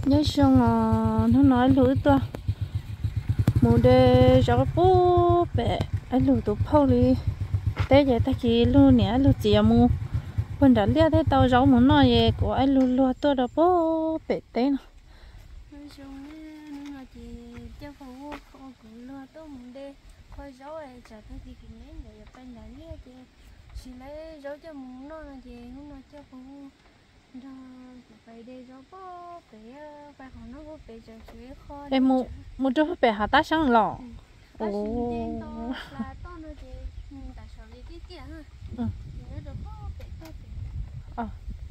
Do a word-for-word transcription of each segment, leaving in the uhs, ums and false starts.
nhớ xong à nó nói lưỡi to mù đê cho bố bẹ anh lưỡi tụ phao đi té vậy ta chỉ luôn nè lưỡi chỉ mù bên đó lia thế tao rau muốn nói về của anh lưỡi lưỡi tôi đó bố bẹ té nó nhớ xong nó nói chị cho phụ con cũng lừa tôi mù đê coi rau ấy chả thấy gì cái nến để bên đó lia chị chỉ lấy rau cho mù nó là gì nó nói cho phụ đó phải để rau bó bé phải họ nó bó bé cho chuối kho em mua mua cho bẹ hả ta sáng lò ồ là to nó thì tại sao đi cái kia ha ừ nó được bó bé to bé ờ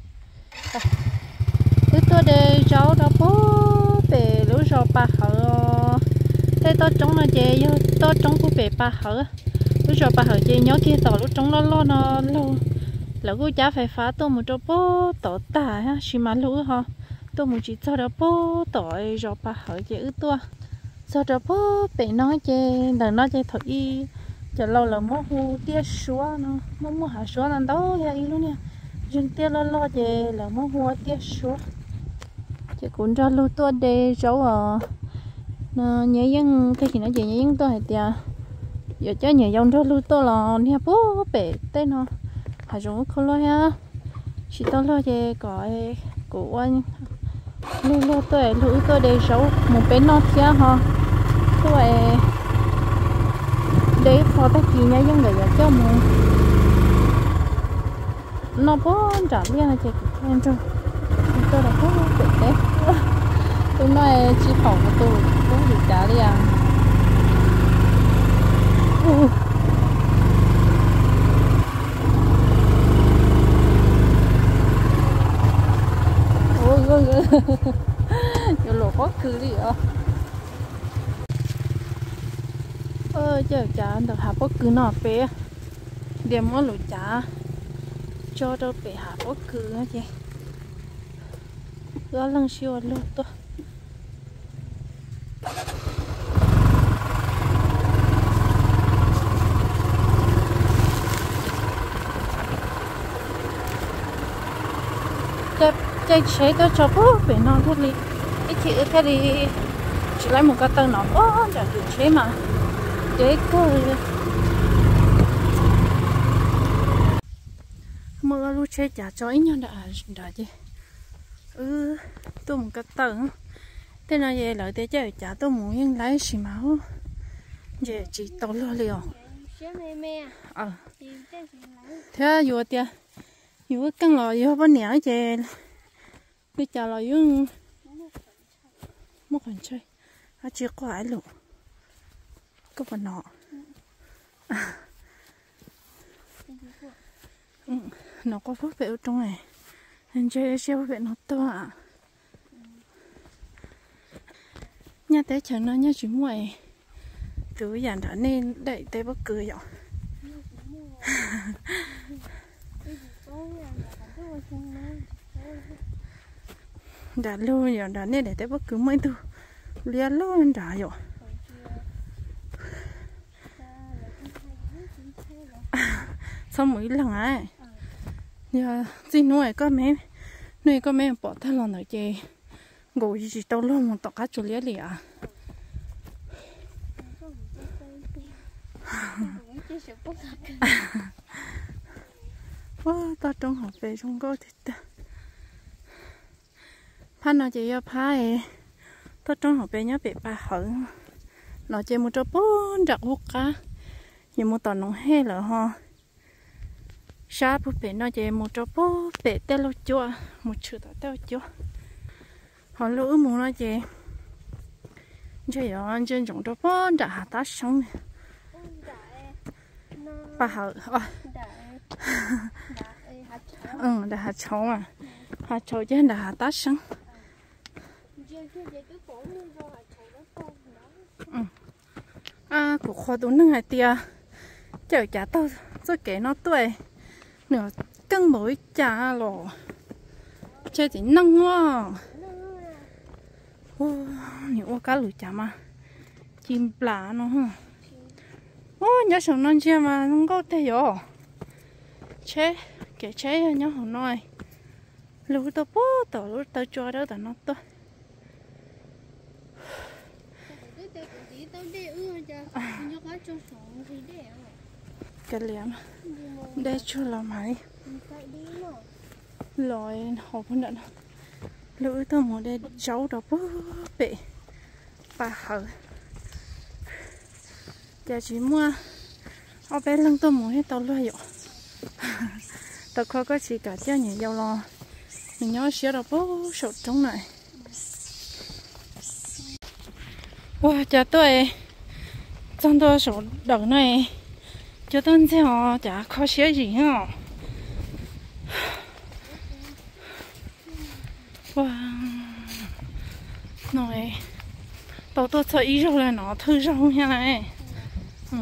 thứ tôi để rau đó bố bẹ lúa rau ba hở thế tôi trồng nó chè yo tôi trồng của bẹ ba hở lúa rau ba hở chè nhớ kia tỏ lúa trồng nó lo nó lâu là cô cháu phải phá tôi một chỗ bố tỏ tả ha xí má lúa ha tôi một chỉ cho đó bố tỏi rau ba hở chè ư tua cho đó bố bẹ nói chè là nói chè thật y chè lâu là mua hu tia xóa nó mua mua hạt xóa là đâu ya y luôn nha riêng tia lo lo chè là mua hu tia xóa chè cũng ra lưu tua để rau à nó nhớ dân cái gì nó chè nhớ dân tôi hay tia giờ cho nhớ dân ra lưu tua là nha bố bẹ tên nó hạt giống không lo ha chỉ tao lo chè gọi của anh lưu lưu tôi lưu tôi để rau một bên nó thia ha tôi để phò ta chỉ nhớ dân người cho mình nó bó trả liền là chỉ em cho tôi đã có bị đấy tôi nói chỉ khẩu của tôi cũng bị trả đi à ôi ôi ôi nhiều lỗ quá cứ đi à ơ chờ chả được hạ bất cứ nọ bé điểm món lẩu chả cho đâu bé hạ bất cứ hết chị đó lần siêu luôn tôi cái cái chế tôi cho bố bé nó thế đi ít chị thế đi chỉ lấy một cái tơ nó bố chả được chế mà chế cơ mưa lu chế chả cho ít nhau đã đã chứ ừ tôi một cái tầng thế nào vậy lợi thế chơi chả tôi muốn nhưng lấy xì máu về chỉ tao lo liều ờ thế vừa tia vừa căng lò vừa bao nhiêu chơi bây giờ là vừa một phần chơi à chưa có ai luôn có phần nọ ừ, nó có phước vệ ở trong này anh chơi chơi vệ nó to à nhà té chẳng nó nhà chỉ ngoài cứ dàn đã nên đẩy té bất cứ vậy đã luôn rồi đã nên để té bất cứ mấy thứ liền luôn đã rồi xong mỗi lần ấy giờ xin nuôi có mấy nuôi có mấy bỏ thay lòng ở chơi ngủ chỉ tao luôn một tọt cá chuột lía lìa wow tao trong học về trong có thịt phan nó chỉ cho phai tao trong học về nhớ bị bà hở nó chơi một trò bốn đặc hút cá nhưng một tòn nó he là ho sa búp bê nó chơi một trò búp bê tê lô chua một chữ tao tao chua họ lỡ muốn nó chơi chơi ở anh trên trong trò bốn đã hạ tá sống bà hở ừ đã hạ chấu à hạ chấu chứ đã hạ tá sống ừ à của khoa đúng là ngày tia chờ trả tao rồi kể nó tuổi nửa cân mỗi chả lò chơi chỉ năng hoa ô nhiều cá lùi chả mà chim lá nó hả ô nhớ sống non chia mà không có thể rồi chế kể chế nhớ không nói lúa tao bố tao lúa tao cho đó tao nó to cái liếm đây cho là máy lòi hộp hơn nữa lưỡi tôi muốn đây cháu đó bố bể bà hở giờ chỉ mua ở bên lưng tôi muốn hết tao luôn rồi tao khó có chỉ cả cho nhiều dầu lo mình nhớ xíu đó bố sụt trong này wow chả tôi trong tôi sụt đầu này cho tôi xem họ chả khó xíu gì hả wow nói tao tôi sợ ý rồi là nó thư rau như này ừ.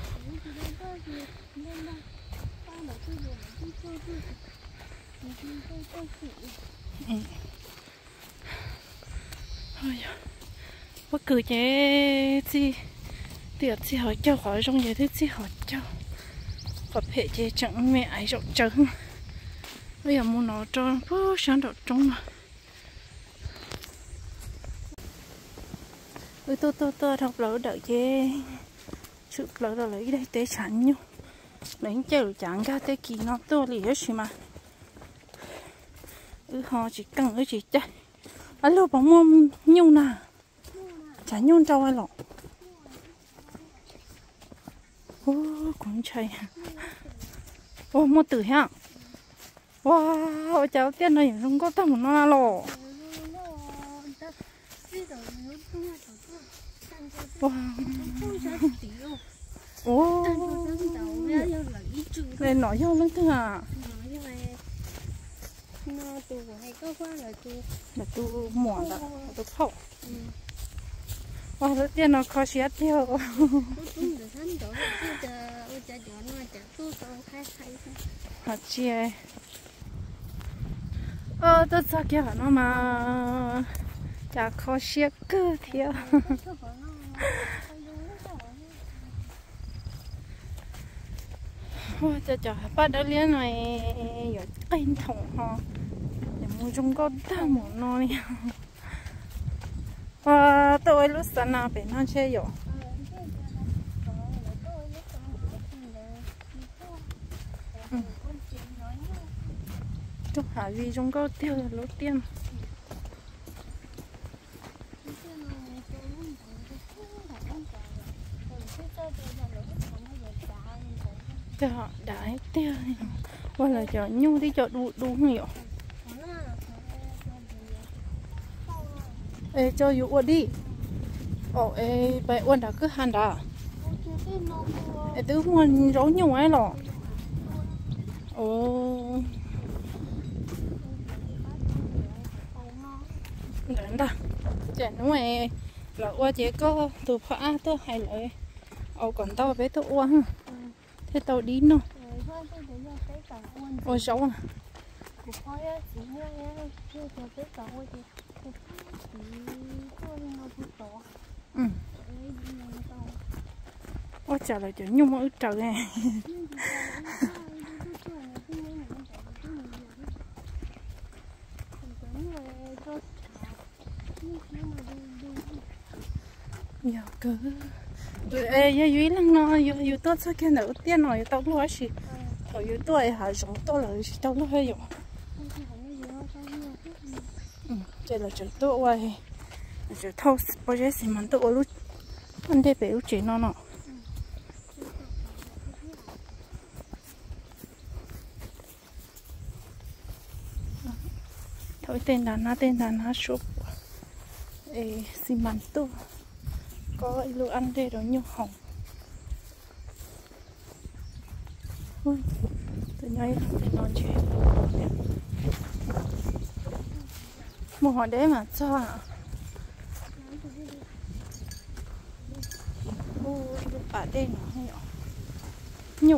Ừ. Thôi bất cứ chế gì tiệt gì hỏi cho hỏi trong vậy thế gì hỏi cho có thể chế chẳng mẹ ấy rộng trứng bây giờ muốn nó cho bố sáng độ trong mà ui tôi tôi tôi học lỡ đợi chế sự lỡ đợi lấy đây tế chẳng nhau lấy chơi chẳng ra tế kỳ nó tôi lì hết mà ừ họ chỉ cần cái gì chứ alo bóng mông nhung nà chả nhung trâu ai lọ ô cũng chơi ô mua tử ha wow cháu tiên này không có tầm nó lọ wow ô lên nói vô lắm thứ à nó tụ hay có quá là tụ là tụ muộn đó tụ khẩu wow tiên nó khó xé theo hạt chia ờ tôi sao kia nó mà chả khó xé cơ theo wow chả chả bắt đầu liên này ở cây thùng ho để mua trong có đau một nói wow tôi lúc sáng nào phải nói chơi rồi chúc Hà Vi trong có tiêu là lúc tiên cho họ đã hết tiêu hoặc là cho nhung đi chợ đủ đủ nhiều ê cho dụ uốn đi ồ ê bé uốn đã cứ hàn đã ê tứ muốn rối nhiều ấy lọ ồ đến đó chả đúng rồi là uốn chỉ có từ phá tôi hay lại ồ còn tao bé tôi uốn thế tao đi nó ôi xấu à ừ ôi trời là chuyện nhung ở trời này giờ cứ ê giờ dưới lăng nó giờ giờ tôi sao kia nữa tiền rồi tao lo gì rồi giờ tôi hả giống tôi là tao lo hay rồi ừ đây là chuyện tôi quay chuyện thâu bao giờ xí mình tôi lúc anh đây bị lúc chuyện nó nọ thôi tên đàn na tên đàn na shop ê xí mình tôi có lúa ăn đây đó nhiều hỏng ui tôi nhảy để non chuyện một hồi đấy mà cho à ui lúc bà đây nó nhỏ nhủ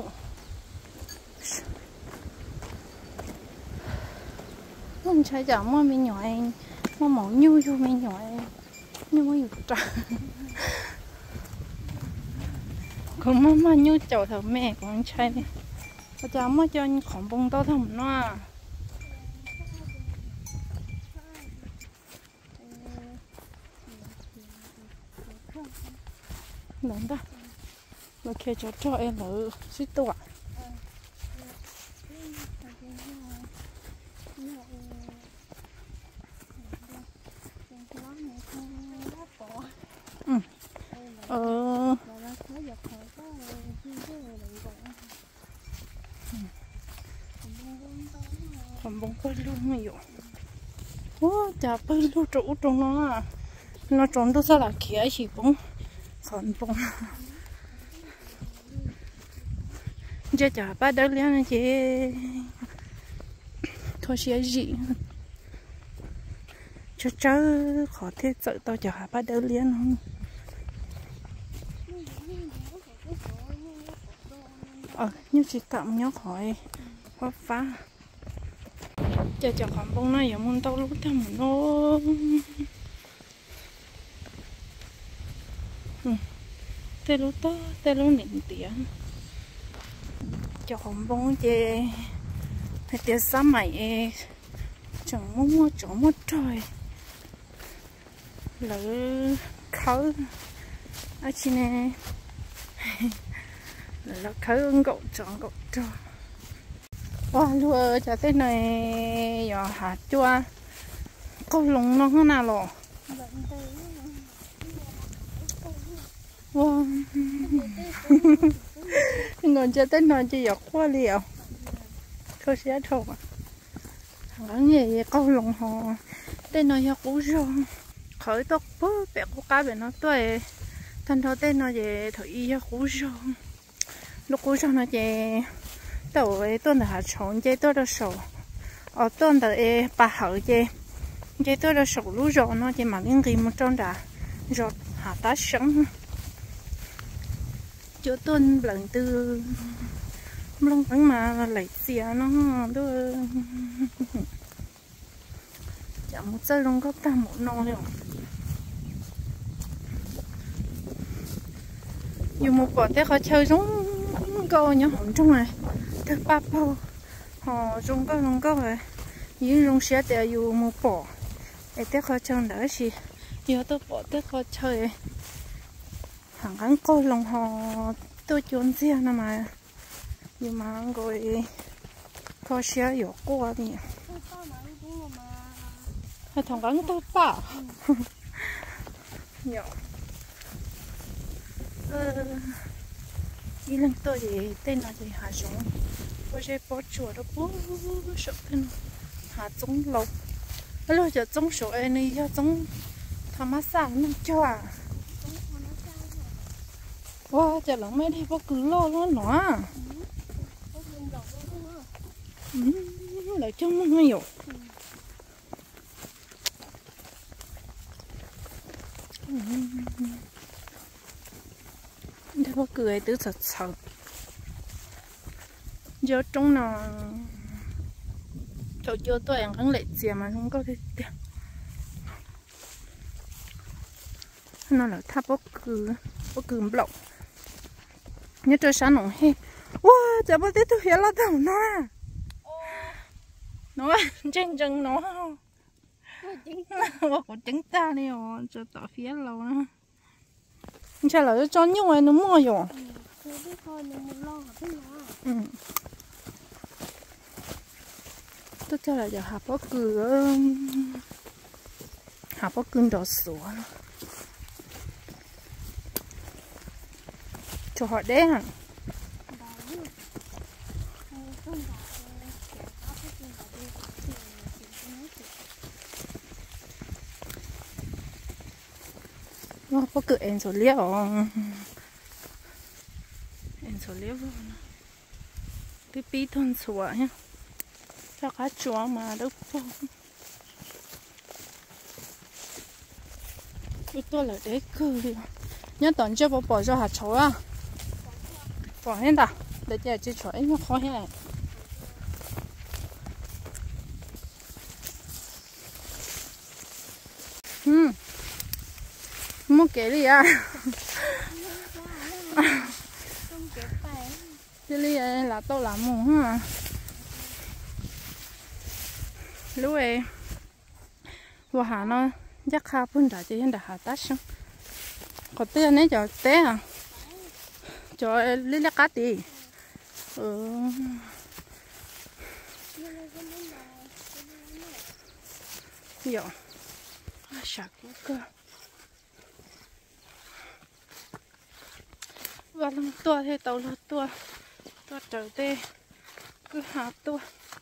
không chơi chẳng mà mình nhỏ anh mà mỏng nhu cho mình nhỏ anh nhưng mà nhiều trả còn mà mà nhu chậu thở mẹ cũng chơi đi bây giờ mà cho anh khổng bông tao thầm nó lớn đó nó kia cho cho em ở suy tọa ừ ờ còn bông phơi luôn mà dụ wow chả phơi luôn chỗ trong nó à nó trốn đâu sao là kia chỉ bông còn bông giờ chả bắt được liền chị thôi xía gì cho cháu khó thế sợ tao chả bắt được liền không ờ nhưng chỉ tạm nhớ khỏi quá phá giờ chả còn bông này giờ muốn tao lúc thằng nó tê lúc to tê lúc nịnh tiếng cho còn bông chê hay tiếng sáng mày chẳng muốn mua chỗ mua trời lỡ khâu ở trên này lỡ khâu gậu chọn gậu trời wow luôn cho thế này giờ hạt chua câu lồng nó thế nào rồi wow ngồi cho tới nơi chỉ giọt quá liều thôi sẽ thôi à thằng nghề câu lồng họ tên nó giọt cũ rồi khởi tóc bố bẹ của cá bên nó tuổi thành thọ tên nó về thủy giọt cũ rồi lúc cũ rồi nó về tàu ấy tuần là trốn chơi tôi đã sầu ở tuần là bà hở chơi chơi tôi đã sầu lú rồi nó chơi mà liên kỳ một trong đã rồi hạ tá sống chỗ tuần lần từ lông bắn mà lấy xìa nó đưa chẳng một giây lông gốc ta một nô rồi dù một quả tết họ chơi giống câu nhá hồn trong này thức ba bao họ dùng câu dùng câu rồi những dùng xe để dù một bỏ để tết họ chơi đỡ gì nhiều tôi bỏ tết họ chơi hàng ngắn câu lòng họ tôi chọn riêng nè mà nhưng mà rồi có xe nhiều qua đi hay thằng ngắn tôi bảo nhiều đi lần tôi thì tên là gì hạ xuống tôi sẽ bỏ chuột đó bố sợ tên hạ xuống lâu lúc giờ xuống số em này cho xuống tham gia sáng nó cho à wow chả lắm mấy đi bố cứ lo nó nó lại trong nó nhiều để bố cười từ thật sợ giờ trong nó chỗ chỗ tôi ăn kháng lệ gì mà không có cái tiền nó là tháp bố cười bố cười lộng nhớ trời sáng nóng he wow chả bố tiếp tục hiểu là thằng nó nó chân chân nó bố có trứng ta đi rồi cho tỏ phía lâu nữa chả là cho nhiều người nó mua rồi ừ tôi cho là giờ học bố cười học bố cười đỏ sủa cho họ đế hả nó có cự em số liếc em số liếc cái bí thôn sủa nhá cho cá chua mà đâu có cái tôi là để cơ đi nhớ tuần trước bỏ bỏ cho hạt chấu à bỏ hết đã để cho chị chổi nó khó hết ừ mua cái gì à cái gì là tôi làm mù ha lúc ấy vừa hà nó chắc khá phân đã chỉ hiện đã hà tát xong có tên này cho té à cho lấy lá cá đi ừ dạ sạc cơ và lần tua thì tàu lượt tua tua trở tê cứ hạ tua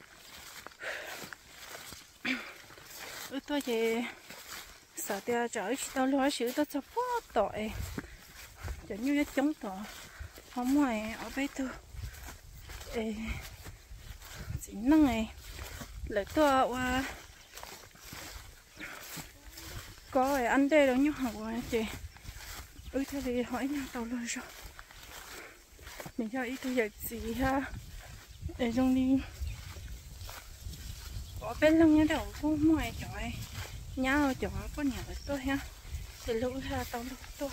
ư tua về sợ tia trở tàu lúa xíu tao cho quá tội cho như cái chống tỏ không ngoài ở bên tôi ê chỉ năng này lại tua qua có ai ăn đây đâu nhá học qua chị ư thế thì hỏi nhau tàu lúa rồi mình cho ít tôi dạy gì ha để trong đi có bên lưng nhá đầu có ngoài chọi nhau chọi có nhà ở tôi ha thì lúc ha tao lúc tôi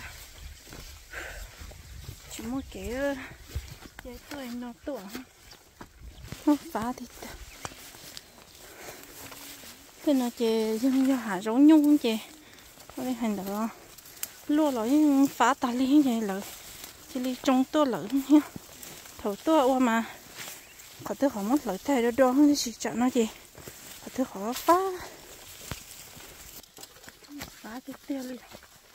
chỉ một cái dây tôi nó tuổi nó phá thì thế nó chè dân cho hạ giống nhung chè có đây hành đó lúa rồi phá ta đi vậy lợi chỉ đi trong tôi lợi nha thầu tôi qua mà họ tôi họ mất lợi thay đó đó nó chỉ chọn nó gì họ tôi họ phá phá cái tiêu đi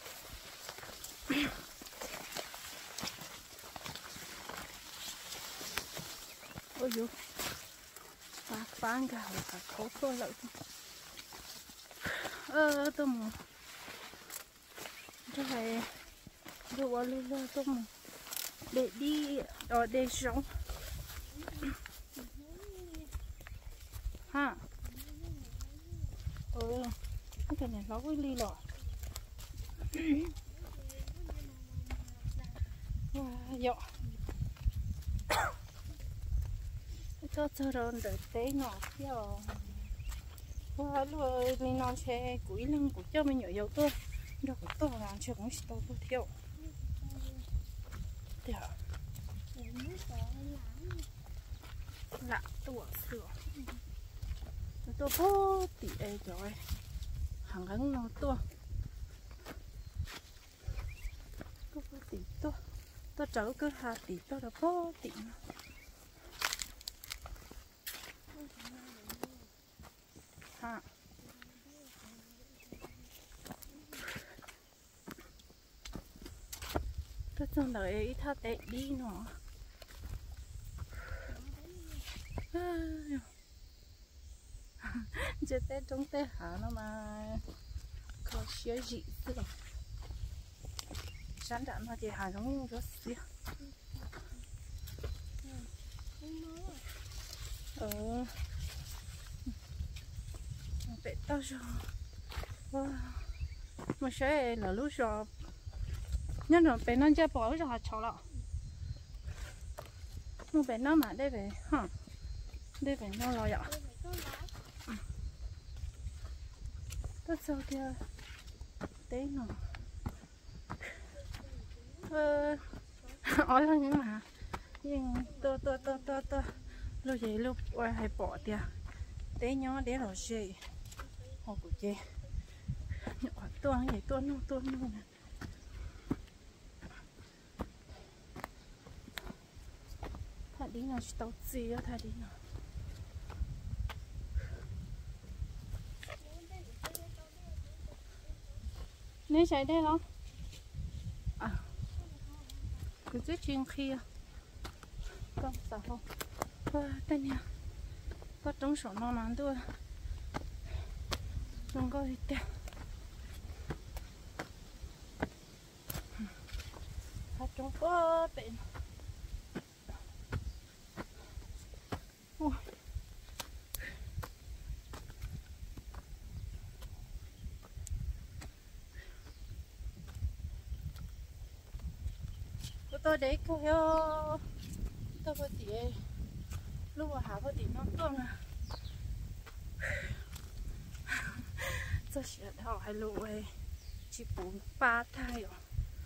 ôi dồi phá phá cả cả khẩu tôi lợi ơ tôi mà cái này đồ ăn lên lên tôi mà để đi ở đây sống ha ừ cái này nó với ly lọ wow tôi cho rồi đợi té nhỏ theo wow luôn đi non xe cuối lưng của cho mình nhỏ dầu tôi đâu có tôi làm chưa cũng chỉ tôi theo theo lạ tuổi sửa tôi có tỷ ấy rồi hàng gắn nó tôi có tỷ tôi tôi cháu cứ hai tỷ tôi đã có tỷ ha tôi trong đời tha tệ đi nó giờ tết trong tết hả nó mà có xíu gì tức là sáng đạn nó chỉ hả giống rất xíu ờ bé tao rồi mà sẽ là lúc rồi nhân rồi bé nó chơi bỏ rồi chó lọ nó bé nó mà đây về hả đây về nó lo vậy tôi sao kia té nó ờ ói hơn những mà nhưng tôi tôi tôi tôi tôi lúc gì lúc qua hay bỏ tiền té nhỏ để rồi gì họ của chị nhỏ tuôn vậy tuôn luôn tuôn luôn nè thà đi nào tao gì á thà đi nào nên chạy đây không à cứ rất chuyên khi con sao không và đây nè có trong sổ nó nán tôi không có gì tiền hạt trong có tiền ui tôi đấy cô yo tôi có tí lúc mà hả có tí nó tuông à tôi sẽ thảo hai lô ấy chỉ bốn ba thai rồi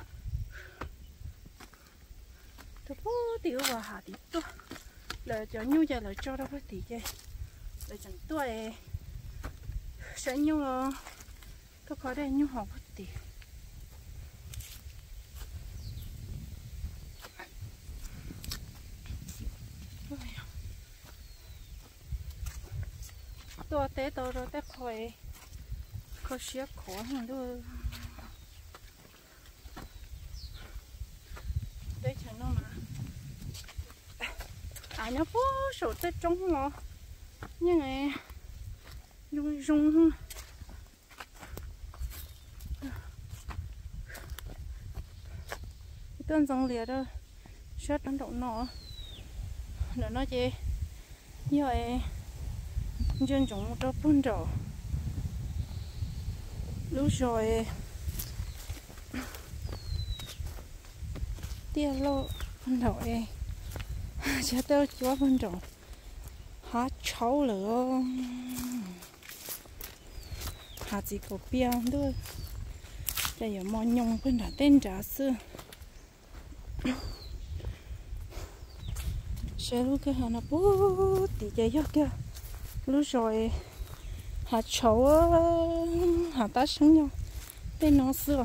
tôi có tí vào hả tí tuông là cho nhu giờ là cho đâu có tí chơi là chẳng tôi sẽ nhu tôi có đây nhu học có tí té tôi rồi té khỏi khó xếp khó hơn thôi đấy chẳng nó mà à nhớ phố sổ té trống nó như này rung rung tên dòng liệt đó short đánh động nọ nữa nó chỉ rồi dân chúng cho bún rau lúc rồi tia lô bún rau ấy cha tao chúa bún rau há cháu lửa há chỉ có bia thôi đây giờ mò nhung bún rau tên trả xưa xe lúc cái hàng nó bố tí chạy gió kia lúc rồi hạt chấu hạt tá sống nhau bên nó xưa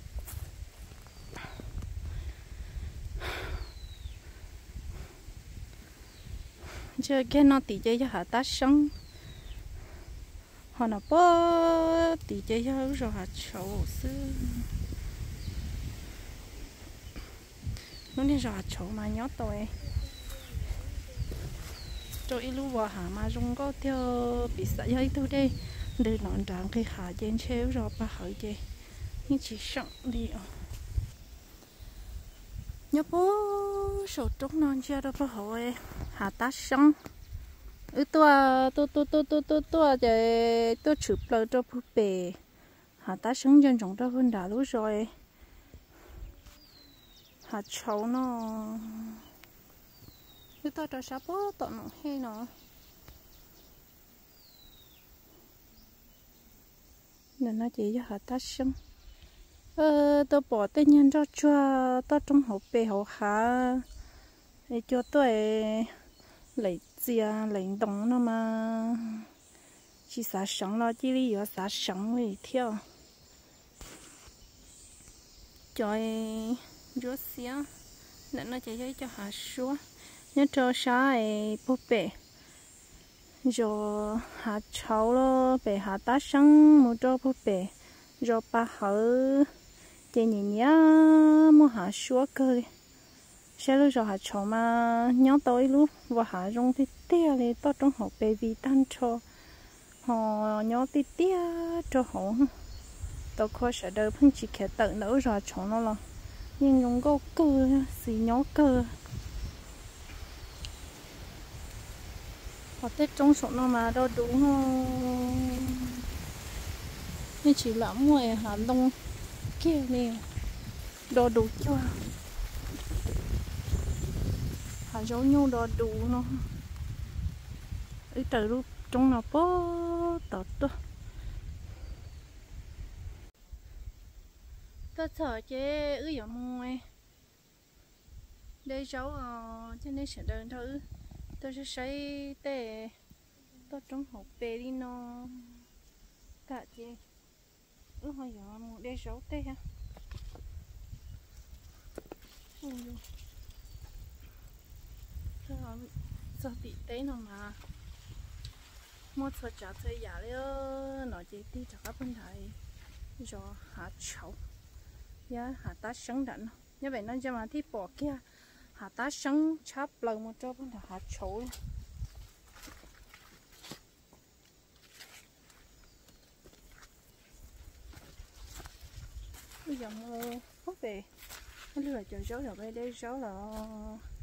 chơi cái nó tí chạy gió hạt tá sống họ nó bố tí chạy gió lúc rồi hạt chấu xưa nó đi rồi hạt chấu mà nhót tôi cho ít lúc vào hả mà dùng có theo bị sợ hơi thôi đây để nó đáng cái hả trên chéo rồi bà hỏi gì nhưng chỉ sợ đi à nhớ bố sổ trống non chưa đâu bà hỏi hả ta xong ừ tôi tôi tôi tôi tôi tôi tôi để tôi chụp lại cho bố bè hả ta sống dân chúng ta hơn đã lúc rồi hả cháu nó cứ tôi cho sắp bố tận nó hay nó nên nó chỉ cho họ tắt sưng ờ tôi bỏ tên nhân cho cho tôi trong hộp bề hộp hả để cho tôi lấy chia lấy đồng nó mà chỉ xả sống lo chỉ lý do xả sống thì theo cho rửa xía nên nó chỉ cho họ xuống nhớ cho sai búp bê rồi hạt cháu lo bề hạt tá sắn một cho búp bê rồi ba hở chỉ nhìn nhá mua hạt xúa cơ sẽ lúc rồi hạt cháu mà nhớ tới lúc và hạt rong thì tia thì to trong hộp bề vì tan cho họ nhớ thì tia cho họ tôi khó sẽ đỡ phân chỉ khẽ tự nữa rồi cháu nó là nhưng dùng câu cơ xì nhớ cơ họ tết trong số nó mà đâu đúng không nhưng chỉ là ngoài hà đông kia nè đồ đủ chưa hà dấu nhau đồ đủ nó ấy từ lúc trong nó bó tọt đó tôi sợ chứ ư giờ mua đây cháu cho nên sẽ đơn thôi tôi sẽ xây tê tôi trong hộp bề đi nó cả chị ước hồi giờ một đế sáu tê ha sao sao bị té nó mà một số trả thuê giả nữa nói chị đi cho các bên thầy rồi hạt chậu giá hạt tá sống đặn như vậy nó cho mà thích bỏ kia hạt tá sống chắp lần một cho bên hạt chậu bây giờ mua hút về nó lừa chờ cháu rồi đây đây cháu là